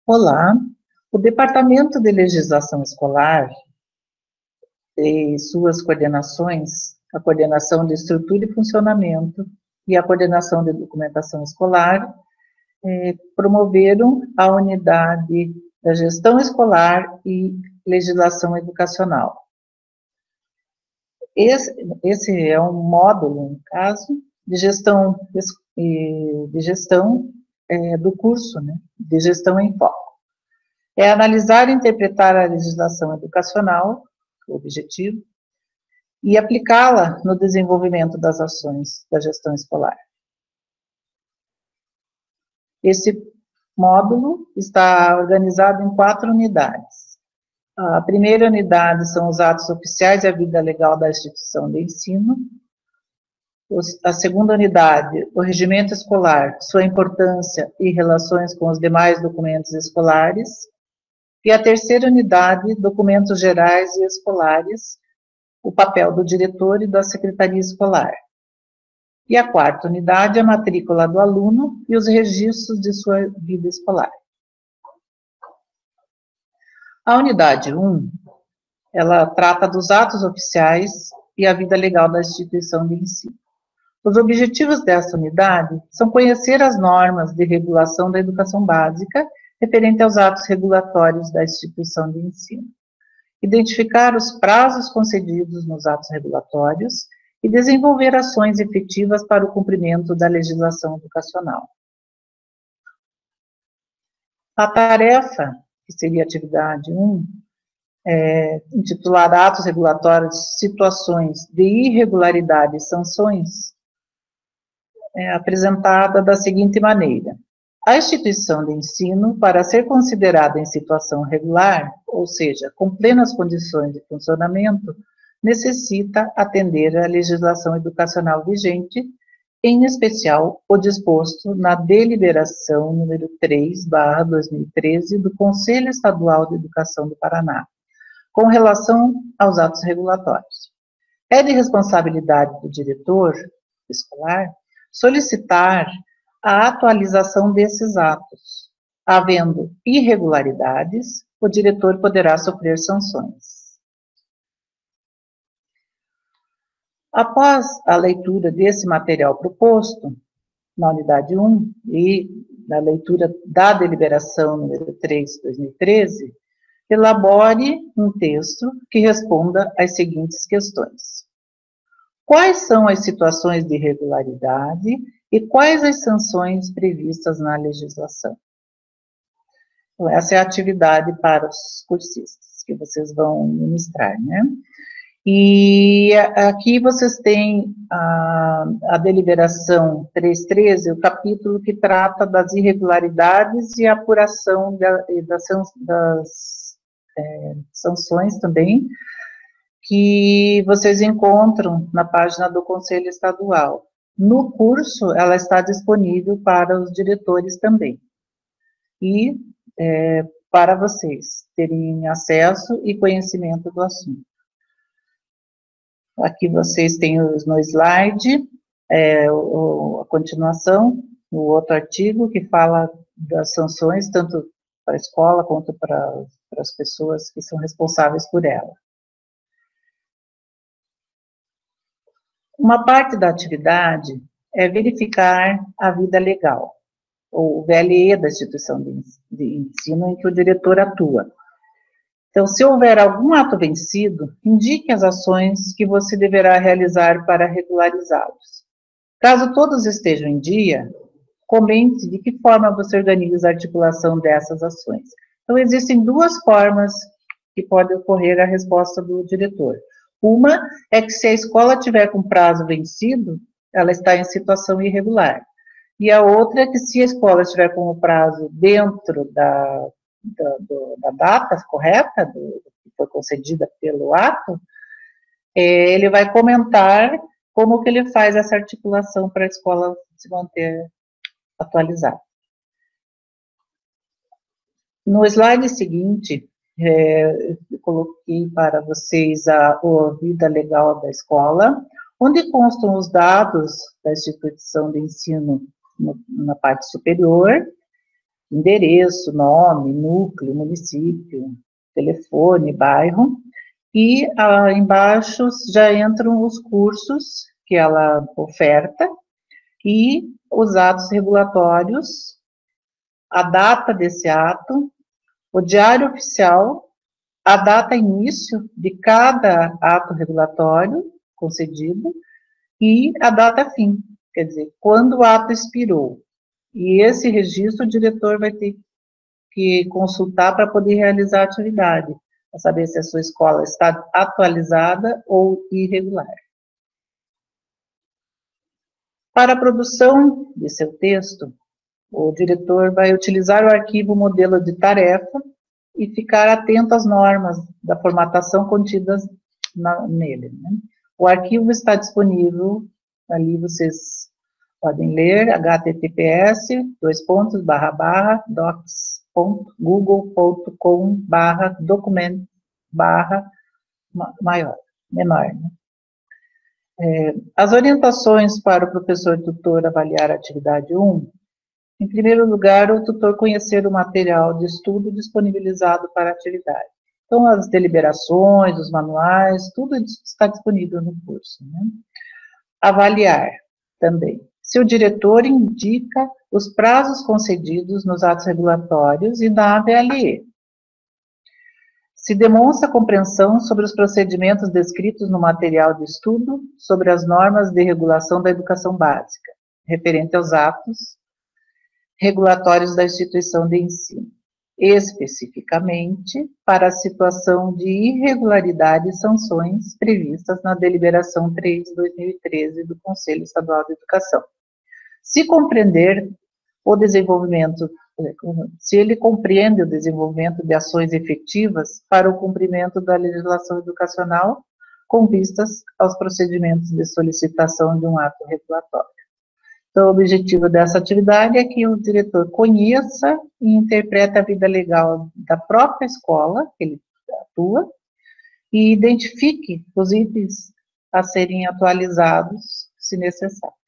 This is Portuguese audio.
Olá, o Departamento de Legislação Escolar e suas coordenações, a coordenação de estrutura e funcionamento e a coordenação de documentação escolar, promoveram a unidade da gestão escolar e legislação educacional. Esse é um módulo, no caso, de gestão do curso, né, de gestão em foco. É analisar e interpretar a legislação educacional, o objetivo, e aplicá-la no desenvolvimento das ações da gestão escolar. Esse módulo está organizado em 4 unidades. A primeira unidade são os atos oficiais e a vida legal da instituição de ensino. A segunda unidade, o regimento escolar, sua importância e relações com os demais documentos escolares. E a terceira unidade, documentos gerais e escolares, o papel do diretor e da secretaria escolar. E a quarta unidade, a matrícula do aluno e os registros de sua vida escolar. A unidade 1, ela trata dos atos oficiais e a vida legal da instituição de ensino. Os objetivos dessa unidade são conhecer as normas de regulação da educação básica referente aos atos regulatórios da instituição de ensino, identificar os prazos concedidos nos atos regulatórios e desenvolver ações efetivas para o cumprimento da legislação educacional. A tarefa, que seria a atividade 1, intitulada Atos Regulatórios, Situações de Irregularidade e Sanções, é apresentada da seguinte maneira. A instituição de ensino, para ser considerada em situação regular, ou seja, com plenas condições de funcionamento, necessita atender à legislação educacional vigente, em especial o disposto na deliberação número 3/2013 do Conselho Estadual de Educação do Paraná, com relação aos atos regulatórios. É de responsabilidade do diretor escolar solicitar a atualização desses atos. Havendo irregularidades, o diretor poderá sofrer sanções. Após a leitura desse material proposto, na unidade 1, e na leitura da deliberação número 3/2013, elabore um texto que responda às seguintes questões. Quais são as situações de irregularidade e quais as sanções previstas na legislação? Então, essa é a atividade para os cursistas que vocês vão ministrar, né? E aqui vocês têm a deliberação 313, o capítulo que trata das irregularidades e apuração das sanções também, que vocês encontram na página do Conselho Estadual. No curso, ela está disponível para os diretores também. E para vocês terem acesso e conhecimento do assunto. Aqui vocês têm no slide a continuação, o outro artigo que fala das sanções, tanto para a escola quanto para as pessoas que são responsáveis por ela. Uma parte da atividade é verificar a vida legal, ou o VLE da instituição de ensino em que o diretor atua. Então, se houver algum ato vencido, indique as ações que você deverá realizar para regularizá-los. Caso todos estejam em dia, comente de que forma você organiza a articulação dessas ações. Então, existem 2 formas que pode ocorrer a resposta do diretor. Uma é que se a escola tiver com prazo vencido, ela está em situação irregular. E a outra é que se a escola estiver com o prazo dentro da data correta, que foi concedida pelo ato, ele vai comentar como que ele faz essa articulação para a escola se manter atualizada. No slide seguinte, eu coloquei para vocês a vida legal da escola, onde constam os dados da instituição de ensino na parte superior, endereço, nome, núcleo, município, telefone, bairro, e embaixo já entram os cursos que ela oferta e os atos regulatórios, a data desse ato, o diário oficial, a data início de cada ato regulatório concedido e a data fim, quer dizer, quando o ato expirou. E esse registro o diretor vai ter que consultar para poder realizar a atividade, para saber se a sua escola está atualizada ou irregular. Para a produção de seu texto, o diretor vai utilizar o arquivo modelo de tarefa e ficar atento às normas da formatação contidas nele. Né? O arquivo está disponível, ali vocês podem ler, https://docs.google.com/document/menor. Né? As orientações para o professor tutor avaliar a atividade 1. Em primeiro lugar, o tutor conhecer o material de estudo disponibilizado para a atividade. Então, as deliberações, os manuais, tudo está disponível no curso. Né? Avaliar também. Se o diretor indica os prazos concedidos nos atos regulatórios e na AVLE. Se demonstra compreensão sobre os procedimentos descritos no material de estudo sobre as normas de regulação da educação básica, referente aos atos regulatórios da instituição de ensino, especificamente para a situação de irregularidade e sanções previstas na deliberação 3/2013 do Conselho Estadual de Educação. Se compreender o desenvolvimento, se ele compreende o desenvolvimento de ações efetivas para o cumprimento da legislação educacional com vistas aos procedimentos de solicitação de um ato regulatório. Então, o objetivo dessa atividade é que o diretor conheça e interprete a vida legal da própria escola que ele atua e identifique os itens a serem atualizados, se necessário.